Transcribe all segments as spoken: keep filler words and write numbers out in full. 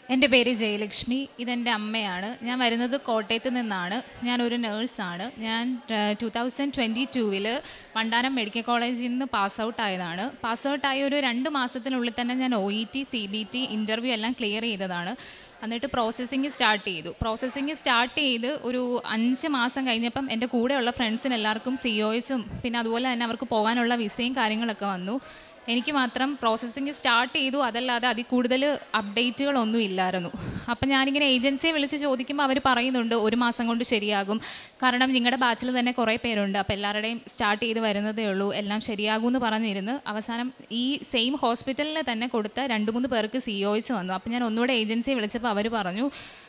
എൻ്റെ പേര് ജയലക്ഷ്മി. ഇതെൻ്റെ അമ്മയാണ്. ഞാൻ വരുന്നത് കോട്ടയത്ത് നിന്നാണ്. ഞാനൊരു നേഴ്സാണ്. ഞാൻ ടു തൗസൻഡ് ട്വൻറ്റി ടൂവിൽ വണ്ടാനം മെഡിക്കൽ കോളേജിൽ നിന്ന് പാസ് ഔട്ട് ആയതാണ്. പാസ് ഔട്ടായ ഒരു രണ്ട് മാസത്തിനുള്ളിൽ തന്നെ ഞാൻ O E T C B T interview എല്ലാം ക്ലിയർ ചെയ്തതാണ്. എന്നിട്ട് പ്രോസസ്സിങ് സ്റ്റാർട്ട് ചെയ്തു. പ്രോസസ്സിങ് സ്റ്റാർട്ട് ചെയ്ത് ഒരു അഞ്ച് മാസം കഴിഞ്ഞപ്പം എൻ്റെ കൂടെയുള്ള ഫ്രണ്ട്സിന് എല്ലാവർക്കും സി ഒ എസും പിന്നെ അതുപോലെ തന്നെ അവർക്ക് പോകാനുള്ള വിസയും കാര്യങ്ങളൊക്കെ വന്നു. എനിക്ക് മാത്രം പ്രോസസ്സിങ് സ്റ്റാർട്ട് ചെയ്തു, അതല്ലാതെ അതിൽ കൂടുതൽ അപ്ഡേറ്റുകളൊന്നും ഇല്ലായിരുന്നു. അപ്പം ഞാനിങ്ങനെ ഏജൻസിയെ വിളിച്ച് ചോദിക്കുമ്പോൾ അവർ പറയുന്നുണ്ട് ഒരു മാസം കൊണ്ട് ശരിയാകും, കാരണം നിങ്ങളുടെ ബാച്ചിൽ തന്നെ കുറേ പേരുണ്ട്, അപ്പോൾ എല്ലാവരുടെയും സ്റ്റാർട്ട് ചെയ്ത് വരുന്നതേ ഉള്ളൂ, എല്ലാം ശരിയാകും എന്ന് പറഞ്ഞിരുന്ന് അവസാനം ഈ സെയിം ഹോസ്പിറ്റലിൽ തന്നെ കൊടുത്ത രണ്ട് മൂന്ന് പേർക്ക് സി ഒ എസ് വന്നു. അപ്പം ഞാൻ ഒന്നുകൂടെ ഏജൻസിയെ വിളിച്ചപ്പോൾ അവർ പറഞ്ഞു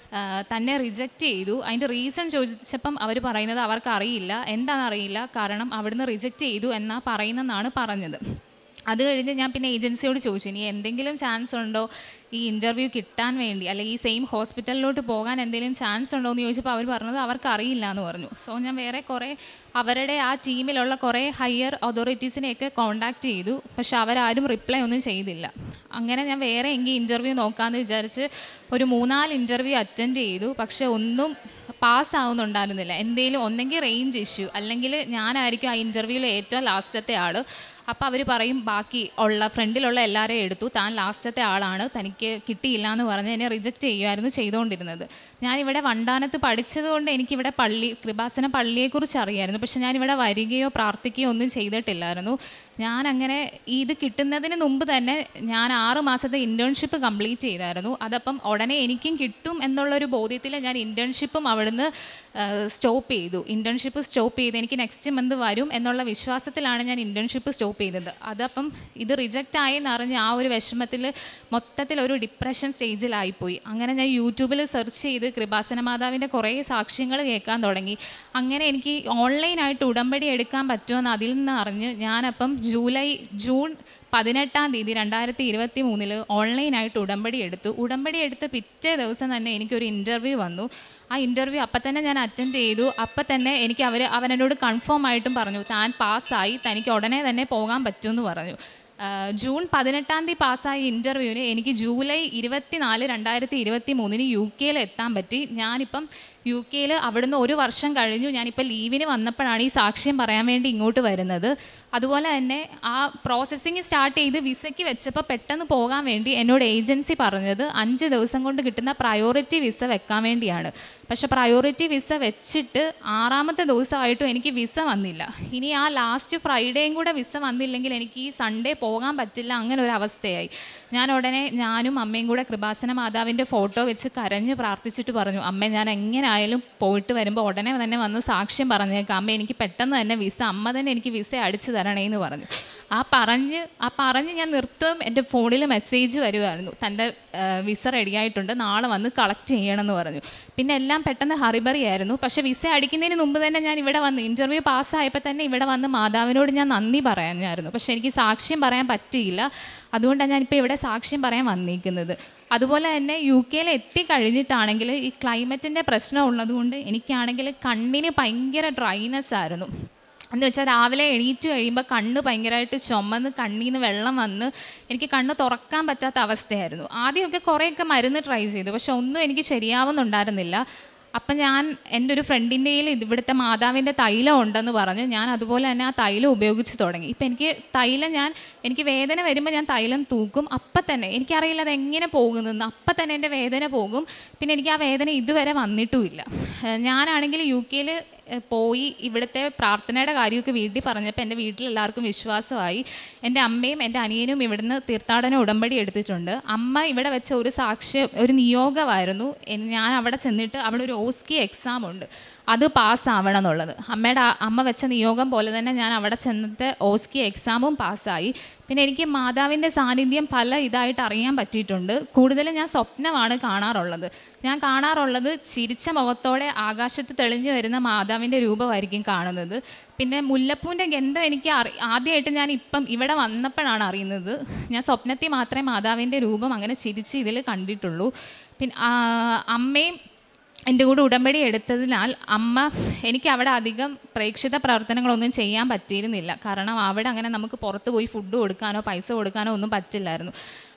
തന്നെ റിജക്റ്റ് ചെയ്തു. അതിൻ്റെ റീസൺ ചോദിച്ചപ്പം അവർ പറയുന്നത് അവർക്ക് അറിയില്ല, എന്താണെന്നറിയില്ല, കാരണം അവിടുന്ന് റിജക്റ്റ് ചെയ്തു എന്നാ പറയുന്നതെന്നാണ് പറഞ്ഞത്. അത് കഴിഞ്ഞ് ഞാൻ പിന്നെ ഏജൻസിയോട് ചോദിച്ചു ഇനി എന്തെങ്കിലും ചാൻസ് ഉണ്ടോ ഈ ഇൻ്റർവ്യൂ കിട്ടാൻ വേണ്ടി, അല്ലെങ്കിൽ ഈ സെയിം ഹോസ്പിറ്റലിലോട്ട് പോകാൻ എന്തെങ്കിലും ചാൻസ് ഉണ്ടോ എന്ന് ചോദിച്ചപ്പോൾ അവർ പറഞ്ഞത് അവർക്ക് അറിയില്ല എന്ന് പറഞ്ഞു. സോ ഞാൻ വേറെ കുറേ അവരുടെ ആ ടീമിലുള്ള കുറേ ഹയർ അതോറിറ്റീസിനെയൊക്കെ കോൺടാക്റ്റ് ചെയ്തു, പക്ഷെ അവരാരും റിപ്ലൈ ഒന്നും ചെയ്തില്ല. അങ്ങനെ ഞാൻ വേറെ എങ്കിൽ ഇൻ്റർവ്യൂ നോക്കാമെന്ന് വിചാരിച്ച് ഒരു മൂന്നാല് ഇൻ്റർവ്യൂ അറ്റൻഡ് ചെയ്തു, പക്ഷെ ഒന്നും പാസ്സാവുന്നുണ്ടായിരുന്നില്ല. എന്തെങ്കിലും ഒന്നെങ്കിൽ റേഞ്ച് ഇഷ്യൂ, അല്ലെങ്കിൽ ഞാനായിരിക്കും ആ ഇൻ്റർവ്യൂവിൽ ഏറ്റവും ലാസ്റ്റത്തെ ആൾ. അപ്പോൾ അവർ പറയും ബാക്കി ഉള്ള ഫ്രണ്ടിലുള്ള എല്ലാവരെയും എടുത്തു, താൻ ലാസ്റ്റത്തെ ആളാണ്, തനിക്ക് കിട്ടിയില്ല എന്ന് പറഞ്ഞ് എന്നെ റിജക്റ്റ് ചെയ്യുമായിരുന്നു ചെയ്തുകൊണ്ടിരുന്നത്. ഞാനിവിടെ വണ്ടാനത്ത് പഠിച്ചതുകൊണ്ട് എനിക്കിവിടെ പള്ളി കൃപാസന പള്ളിയെക്കുറിച്ച് അറിയാമായിരുന്നു, പക്ഷെ ഞാനിവിടെ വരികയോ പ്രാർത്ഥിക്കുകയോ ഒന്നും ചെയ്തിട്ടില്ലായിരുന്നു. ഞാനങ്ങനെ ഇത് കിട്ടുന്നതിന് മുമ്പ് തന്നെ ഞാൻ ആറ് മാസത്തെ ഇൻറ്റേൺഷിപ്പ് കംപ്ലീറ്റ് ചെയ്തായിരുന്നു. അതപ്പം ഉടനെ എനിക്കും കിട്ടും എന്നുള്ളൊരു ബോധ്യത്തിൽ ഞാൻ ഇൻറ്റേൺഷിപ്പും അവിടുന്ന് സ്റ്റോപ്പ് ചെയ്തു. ഇൻറ്റേൺഷിപ്പ് സ്റ്റോപ്പ് ചെയ്ത് എനിക്ക് നെക്സ്റ്റ് മന്ത് വരും എന്നുള്ള വിശ്വാസത്തിലാണ് ഞാൻ ഇൻറ്റേൺഷിപ്പ് സ്റ്റോപ്പ് ചെയ്തത്. അതപ്പം ഇത് റിജക്റ്റ് ആയെന്ന് അറിഞ്ഞ് ആ ഒരു വിഷമത്തിൽ മൊത്തത്തിൽ ഒരു ഡിപ്രഷൻ സ്റ്റേജിലായിപ്പോയി. അങ്ങനെ ഞാൻ യൂട്യൂബിൽ സെർച്ച് ചെയ്ത് കൃപാസന മാതാവിൻ്റെ കുറേ സാക്ഷ്യങ്ങൾ കേൾക്കാൻ തുടങ്ങി. അങ്ങനെ എനിക്ക് ഓൺലൈനായിട്ട് ഉടമ്പടി എടുക്കാൻ പറ്റുമെന്ന് അതിൽ നിന്ന് അറിഞ്ഞ് ഞാനപ്പം ജൂലൈ ജൂൺ പതിനെട്ടാം തീയതി രണ്ടായിരത്തി ഇരുപത്തി മൂന്നിൽ ഓൺലൈനായിട്ട് ഉടമ്പടി എടുത്തു. ഉടമ്പടി എടുത്ത് പിറ്റേ ദിവസം തന്നെ എനിക്കൊരു ഇൻ്റർവ്യൂ വന്നു. ആ ഇൻ്റർവ്യൂ അപ്പം തന്നെ ഞാൻ അറ്റൻഡ് ചെയ്തു. അപ്പം തന്നെ എനിക്ക് അവർ അവനോട് കൺഫേം ആയിട്ടും പറഞ്ഞു താൻ പാസ്സായി, തനിക്ക് ഉടനെ തന്നെ പോകാൻ പറ്റുമെന്ന് പറഞ്ഞു. ജൂൺ പതിനെട്ടാം തീയതി പാസ്സായ ഇൻ്റർവ്യൂവിന് എനിക്ക് ജൂലൈ ഇരുപത്തി നാല് രണ്ടായിരത്തി ഇരുപത്തി മൂന്നിന് യു കെയിൽ എത്താൻ പറ്റി. ഞാനിപ്പം യു കെയിൽ അവിടുന്ന് ഒരു വർഷം കഴിഞ്ഞു. ഞാനിപ്പോൾ ലീവിന് വന്നപ്പോഴാണ് ഈ സാക്ഷ്യം പറയാൻ വേണ്ടി ഇങ്ങോട്ട് വരുന്നത്. അതുപോലെ തന്നെ ആ പ്രോസസ്സിങ് സ്റ്റാർട്ട് ചെയ്ത് വിസയ്ക്ക് വെച്ചപ്പോൾ പെട്ടെന്ന് പോകാൻ വേണ്ടി എന്നോട് ഏജൻസി പറഞ്ഞത് അഞ്ച് ദിവസം കൊണ്ട് കിട്ടുന്ന പ്രയോറിറ്റി വിസ വെക്കാൻ വേണ്ടിയാണ്. പക്ഷേ പ്രയോറിറ്റി വിസ വെച്ചിട്ട് ആറാമത്തെ ദിവസമായിട്ടും എനിക്ക് വിസ വന്നില്ല. ഇനി ആ ലാസ്റ്റ് ഫ്രൈഡേയും കൂടെ വിസ വന്നില്ലെങ്കിൽ എനിക്ക് ഈ സൺഡേ പോകാൻ പറ്റില്ല, അങ്ങനെ ഒരു അവസ്ഥയായി. ഞാൻ ഉടനെ ഞാനും അമ്മയും കൂടെ കൃപാസന മാതാവിൻ്റെ ഫോട്ടോ വെച്ച് കരഞ്ഞ് പ്രാർത്ഥിച്ചിട്ട് പറഞ്ഞു, അമ്മ ഞാൻ എങ്ങനെ ആയാലും പോയിട്ട് വരുമ്പോൾ ഉടനെ തന്നെ വന്ന് സാക്ഷ്യം പറഞ്ഞേക്കാം, അമ്മ എനിക്ക് പെട്ടെന്ന് തന്നെ വിസ അമ്മ തന്നെ എനിക്ക് വിസ അടിച്ചു തരണേന്ന് പറഞ്ഞു. ആ പറഞ്ഞ് ആ പറഞ്ഞ് ഞാൻ നിർത്തും എൻ്റെ ഫോണിൽ മെസ്സേജ് വരുമായിരുന്നു, തൻ്റെ വിസ റെഡിയായിട്ടുണ്ട്, നാളെ വന്ന് കളക്ട് ചെയ്യണമെന്ന് പറഞ്ഞു. പിന്നെ എല്ലാം പെട്ടെന്ന് ഹറിബറി ആയിരുന്നു. പക്ഷേ വിസ അടിക്കുന്നതിന് മുമ്പ് തന്നെ ഞാൻ ഇവിടെ വന്ന് ഇൻ്റർവ്യൂ പാസ്സായപ്പോൾ തന്നെ ഇവിടെ വന്ന് മാതാവിനോട് ഞാൻ നന്ദി പറയാനായിരുന്നു. പക്ഷേ എനിക്ക് സാക്ഷ്യം പറയാൻ പറ്റിയില്ല. അതുകൊണ്ടാണ് ഞാനിപ്പോൾ ഇവിടെ സാക്ഷ്യം പറയാൻ വന്നിരിക്കുന്നത്. അതുപോലെ തന്നെ യു കെയിൽ എത്തിക്കഴിഞ്ഞിട്ടാണെങ്കിൽ ഈ ക്ലൈമറ്റിൻ്റെ പ്രശ്നം ഉള്ളതുകൊണ്ട് എനിക്കാണെങ്കിൽ കണ്ണിന് ഭയങ്കര ഡ്രൈനെസ് ആയിരുന്നു. എന്ന് വെച്ചാൽ രാവിലെ എണീറ്റ് കഴിയുമ്പോൾ കണ്ണ് ഭയങ്കരമായിട്ട് ചുമന്ന് കണ്ണിൽ നിന്ന് വെള്ളം വന്ന് എനിക്ക് കണ്ണ് തുറക്കാൻ പറ്റാത്ത അവസ്ഥയായിരുന്നു. ആദ്യമൊക്കെ കുറേയൊക്കെ മരുന്ന് ട്രൈ ചെയ്തു, പക്ഷെ ഒന്നും എനിക്ക് ശരിയാവുന്നുണ്ടായിരുന്നില്ല. അപ്പം ഞാൻ എൻ്റെ ഒരു ഫ്രണ്ടിൻ്റെ കയ്യിൽ ഇവിടുത്തെ മാതാവിൻ്റെ തൈലം ഉണ്ടെന്ന് പറഞ്ഞ് ഞാൻ അതുപോലെ തന്നെ ആ തൈലം ഉപയോഗിച്ച് തുടങ്ങി. ഇപ്പം എനിക്ക് തൈലം ഞാൻ എനിക്ക് വേദന വരുമ്പോൾ ഞാൻ തൈലം തൂക്കും, അപ്പം തന്നെ എനിക്കറിയില്ല അതെങ്ങനെ പോകുന്നതെന്ന്, അപ്പം തന്നെ എൻ്റെ വേദന പോകും. പിന്നെ എനിക്ക് ആ വേദന ഇതുവരെ വന്നിട്ടുമില്ല. ഞാനാണെങ്കിൽ യു കെയിൽ പോയി ഇവിടുത്തെ പ്രാർത്ഥനയുടെ കാര്യമൊക്കെ വീട്ടിൽ പറഞ്ഞപ്പോൾ എൻ്റെ വീട്ടിലെല്ലാവർക്കും വിശ്വാസമായി. എൻ്റെ അമ്മയും എൻ്റെ അനിയനും ഇവിടുന്ന് തീർത്ഥാടന ഉടമ്പടി എടുത്തിട്ടുണ്ട്. അമ്മ ഇവിടെ വെച്ച ഒരു സാക്ഷ്യം ഒരു നിയോഗമായിരുന്നു, ഞാൻ അവിടെ ചെന്നിട്ട് അവിടെ ഒരു ഓസ്കി എക്സാം ഉണ്ട്, അത് പാസ്സാവണം എന്നുള്ളത്. അമ്മയുടെ അമ്മ വെച്ച നിയോഗം പോലെ തന്നെ ഞാൻ അവിടെ ചെന്നിട്ട് ഓസ്കി എക്സാമും പാസ്സായി. പിന്നെ എനിക്ക് മാതാവിൻ്റെ സാന്നിധ്യം പല ഇതായിട്ട് അറിയാൻ പറ്റിയിട്ടുണ്ട്. കൂടുതലും ഞാൻ സ്വപ്നമാണ് കാണാറുള്ളത്. ഞാൻ കാണാറുള്ളത് ചിരിച്ച മുഖത്തോടെ ആകാശത്ത് തെളിഞ്ഞു വരുന്ന മാതാവിൻ്റെ രൂപമായിരിക്കും കാണുന്നത്. പിന്നെ മുല്ലപ്പൂവിൻ്റെ ഗന്ധം എനിക്ക് അറി ആദ്യമായിട്ട് ഞാൻ ഇപ്പം ഇവിടെ വന്നപ്പോഴാണ് അറിയുന്നത്. ഞാൻ സ്വപ്നത്തിൽ മാത്രമേ മാതാവിൻ്റെ രൂപം അങ്ങനെ ചിരിച്ച് ഇതിൽ കണ്ടിട്ടുള്ളൂ. പിന്നെ അമ്മയും എൻ്റെ കൂടെ ഉടമ്പടി എടുത്തതിനാൽ അമ്മ എനിക്ക് അവിടെ അധികം പ്രേക്ഷിത പ്രവർത്തനങ്ങളൊന്നും ചെയ്യാൻ പറ്റിയിരുന്നില്ല. കാരണം അവിടെ അങ്ങനെ നമുക്ക് പുറത്ത് പോയി ഫുഡ് കൊടുക്കാനോ പൈസ കൊടുക്കാനോ ഒന്നും പറ്റില്ലായിരുന്നു.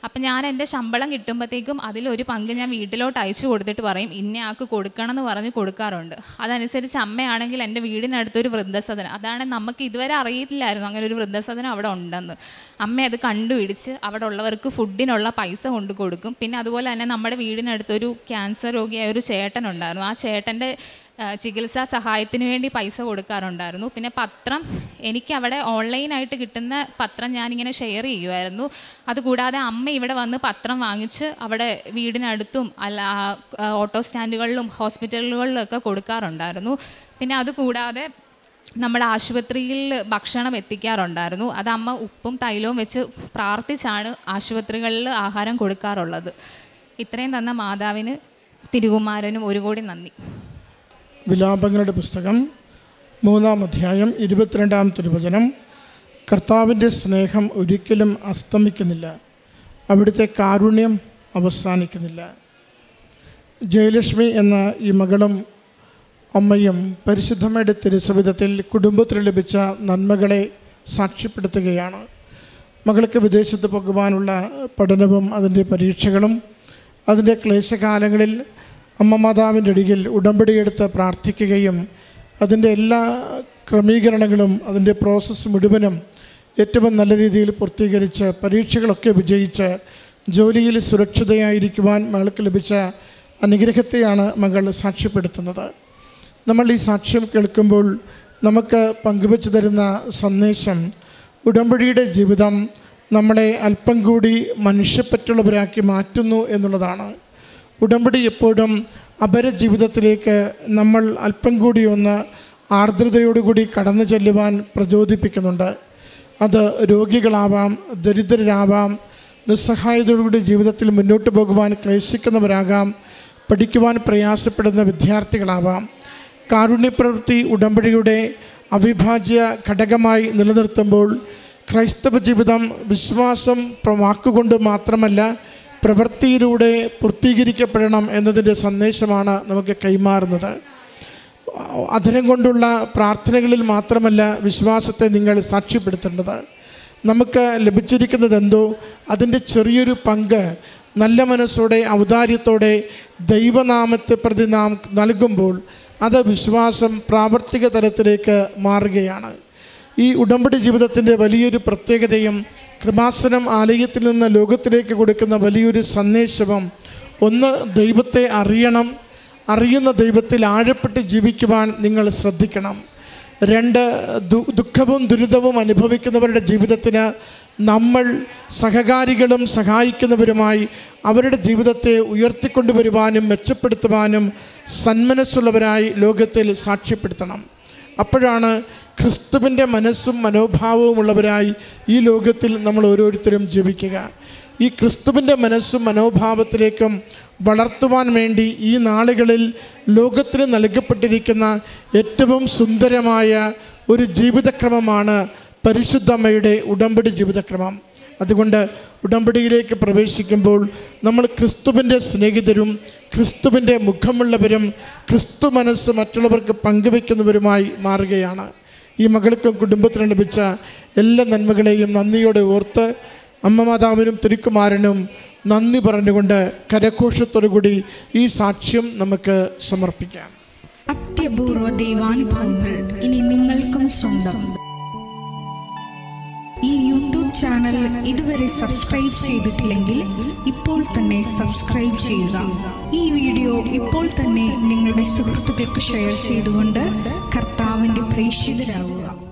അപ്പം ഞാൻ എൻ്റെ ശമ്പളം കിട്ടുമ്പോഴത്തേക്കും അതിലൊരു പങ്ക് ഞാൻ വീട്ടിലോട്ട് അയച്ചു കൊടുത്തിട്ട് പറയും ഇന്ന ആൾക്ക് കൊടുക്കണം എന്ന് പറഞ്ഞ് കൊടുക്കാറുണ്ട്. അതനുസരിച്ച് അമ്മയാണെങ്കിൽ എൻ്റെ വീടിനടുത്തൊരു വൃദ്ധസദനം, അതാണ് നമുക്ക് ഇതുവരെ അറിയില്ലായിരുന്നു അങ്ങനെ ഒരു വൃദ്ധസദനം അവിടെ ഉണ്ടെന്ന്. അമ്മ അത് കണ്ടുപിടിച്ച് അവിടെ ഉള്ളവർക്ക് ഫുഡിനുള്ള പൈസ കൊണ്ട് കൊടുക്കും. പിന്നെ അതുപോലെ തന്നെ നമ്മുടെ വീടിനടുത്തൊരു ക്യാൻസർ രോഗിയായ ഒരു ചേട്ടനുണ്ടായിരുന്നു. ആ ചേട്ടൻ്റെ ചികിത്സാ സഹായത്തിന് വേണ്ടി പൈസ കൊടുക്കാറുണ്ടായിരുന്നു. പിന്നെ പത്രം എനിക്ക് അവിടെ ഓൺലൈനായിട്ട് കിട്ടുന്ന പത്രം ഞാനിങ്ങനെ ഷെയർ ചെയ്യുമായിരുന്നു. അതുകൂടാതെ അമ്മ ഇവിടെ വന്ന് പത്രം വാങ്ങിച്ച് അവിടെ വീടിനടുത്തും അല്ല ഓട്ടോ സ്റ്റാൻഡുകളിലും ഹോസ്പിറ്റലുകളിലൊക്കെ കൊടുക്കാറുണ്ടായിരുന്നു. പിന്നെ അതുകൂടാതെ നമ്മുടെ ആശുപത്രിയിൽ ഭക്ഷണം എത്തിക്കാറുണ്ടായിരുന്നു. അത് അമ്മ ഉപ്പും തൈലവും വെച്ച് പ്രാർത്ഥിച്ചാണ് ആശുപത്രികളിൽ ആഹാരം കൊടുക്കാറുള്ളത്. ഇത്രയും തന്ന മാതാവിന് തിരുകുമാരനും ഒരു കോടി നന്ദി. വിലാപങ്ങളുടെ പുസ്തകം മൂന്നാം അധ്യായം ഇരുപത്തിരണ്ടാം തിരുവചനം. കർത്താവിൻ്റെ സ്നേഹം ഒരിക്കലും അസ്തമിക്കുന്നില്ല, അവിടുത്തെ കാരുണ്യം അവസാനിക്കുന്നില്ല. ജയലക്ഷ്മി എന്ന ഈ മകളും അമ്മയും പരിശുദ്ധമ്മയുടെ തിരുസവിധത്തിൽ കുടുംബത്തിന് ലഭിച്ച നന്മകളെ സാക്ഷ്യപ്പെടുത്തുകയാണ്. മകൾക്ക് വിദേശത്ത് പോകുവാനുള്ള പഠനവും അതിൻ്റെ പരീക്ഷകളും അതിൻ്റെ ക്ലേശകാലങ്ങളിൽ അമ്മ മാതാവിൻ്റെ അടിയിൽ ഉടമ്പടിയെടുത്ത് പ്രാർത്ഥിക്കുകയും അതിൻ്റെ എല്ലാ ക്രമീകരണങ്ങളും അതിൻ്റെ പ്രോസസ്സ് മുഴുവനും ഏറ്റവും നല്ല രീതിയിൽ പൂർത്തീകരിച്ച് പരീക്ഷകളൊക്കെ വിജയിച്ച് ജോലിയിൽ സുരക്ഷിതയായിരിക്കുവാൻ മകൾക്ക് ലഭിച്ച അനുഗ്രഹത്തെയാണ് മകൾ സാക്ഷ്യപ്പെടുത്തുന്നത്. നമ്മൾ ഈ സാക്ഷ്യം കേൾക്കുമ്പോൾ നമുക്ക് പങ്കുവെച്ചു തരുന്ന സന്ദേശം ഉടമ്പടിയുടെ ജീവിതം നമ്മളെ അല്പം കൂടി മനുഷ്യപ്പറ്റുള്ളവരാക്കി മാറ്റുന്നു എന്നുള്ളതാണ്. ഉടമ്പടി എപ്പോഴും അപര ജീവിതത്തിലേക്ക് നമ്മൾ അല്പം കൂടി ഒന്ന് ആർദ്രതയോടുകൂടി കടന്നു ചെല്ലുവാൻ പ്രചോദിപ്പിക്കുന്നുണ്ട്. അത് രോഗികളാവാം, ദരിദ്രരാവാം, നിസ്സഹായതയോടുകൂടി ജീവിതത്തിൽ മുന്നോട്ട് പോകുവാൻ ക്ലേശിക്കുന്നവരാകാം, പഠിക്കുവാൻ പ്രയാസപ്പെടുന്ന വിദ്യാർത്ഥികളാവാം. കാരുണ്യപ്രവൃത്തി ഉടമ്പടിയുടെ അവിഭാജ്യ ഘടകമായി നിലനിർത്തുമ്പോൾ ക്രൈസ്തവ ജീവിതം വിശ്വാസം വാക്കുകൊണ്ട് മാത്രമല്ല പ്രവൃത്തിയിലൂടെ പൂർത്തീകരിക്കപ്പെടണം എന്നതിൻ്റെ സന്ദേശമാണ് നമുക്ക് കൈമാറുന്നത്. അധരം കൊണ്ടുള്ള പ്രാർത്ഥനകളിൽ മാത്രമല്ല വിശ്വാസത്തെ നിങ്ങൾ സാക്ഷ്യപ്പെടുത്തേണ്ടത്. നമുക്ക് ലഭിച്ചിരിക്കുന്നത് എന്തോ അതിൻ്റെ ചെറിയൊരു പങ്ക് നല്ല മനസ്സോടെ ഔദാര്യത്തോടെ ദൈവനാമത്തെ പ്രതി നാം നൽകുമ്പോൾ അത് വിശ്വാസം പ്രാവർത്തിക തലത്തിലേക്ക് മാറുകയാണ്. ഈ ഉടമ്പടി ജീവിതത്തിൻ്റെ വലിയൊരു പ്രത്യേകതയും കൃപാസനം ആലയത്തിൽ നിന്ന് ലോകത്തിലേക്ക് കൊടുക്കുന്ന വലിയൊരു സന്ദേശവും ഒന്ന്, ദൈവത്തെ അറിയണം, അറിയുന്ന ദൈവത്തിൽ ആഴപ്പെട്ട് ജീവിക്കുവാൻ നിങ്ങൾ ശ്രദ്ധിക്കണം. രണ്ട്, ദുഃഖവും ദുരിതവും അനുഭവിക്കുന്നവരുടെ ജീവിതത്തിന് നമ്മൾ സഹകാരികളും സഹായിക്കുന്നവരുമായി അവരുടെ ജീവിതത്തെ ഉയർത്തിക്കൊണ്ടുവരുവാനും മെച്ചപ്പെടുത്തുവാനും സന്മനസ്സുള്ളവരായി ലോകത്തിൽ സാക്ഷ്യപ്പെടുത്തണം. അപ്പോഴാണ് ക്രിസ്തുവിൻ്റെ മനസ്സും മനോഭാവവും ഉള്ളവരായി ഈ ലോകത്തിൽ നമ്മൾ ഓരോരുത്തരും ജീവിക്കുക. ഈ ക്രിസ്തുവിൻ്റെ മനസ്സും മനോഭാവത്തിലേക്കും വളർത്തുവാൻ വേണ്ടി ഈ നാളുകളിൽ ലോകത്തിന് നൽകപ്പെട്ടിരിക്കുന്ന ഏറ്റവും സുന്ദരമായ ഒരു ജീവിതക്രമമാണ് പരിശുദ്ധമ്മയുടെ ഉടമ്പടി ജീവിതക്രമം. അതുകൊണ്ട് ഉടമ്പടിയിലേക്ക് പ്രവേശിക്കുമ്പോൾ നമ്മൾ ക്രിസ്തുവിൻ്റെ സ്നേഹിതരും ക്രിസ്തുവിൻ്റെ മുഖമുള്ളവരും ക്രിസ്തു മനസ്സ് മറ്റുള്ളവർക്ക് പങ്കുവെക്കുന്നവരുമായി മാറുകയാണ്. ഈ മകൾക്കും കുടുംബത്തിനും ലഭിച്ച എല്ലാ നന്മകളെയും നന്ദിയോടെ ഓർത്ത് അമ്മ മാതാവിനും തിരുക്കുമാരനും നന്ദി പറഞ്ഞുകൊണ്ട് കരഘോഷത്തോടുകൂടി ഈ സാക്ഷ്യം നമുക്ക് സമർപ്പിക്കാം. അത്യപൂർവ ദൈവാനുഭവങ്ങൾ ഇനി നിങ്ങൾക്കും സ്വന്തം. ഈ യൂട്യൂബ് ചാനൽ ഇതുവരെ സബ്സ്ക്രൈബ് ചെയ്തിട്ടില്ലെങ്കിൽ ഇപ്പോൾ തന്നെ സബ്സ്ക്രൈബ് ചെയ്യുക. ഈ വീഡിയോ ഇപ്പോൾ തന്നെ നിങ്ങളുടെ സുഹൃത്തുക്കൾക്ക് ഷെയർ ചെയ്തുകൊണ്ട് കർത്താവിൻ്റെ പ്രേക്ഷിതരാകുക.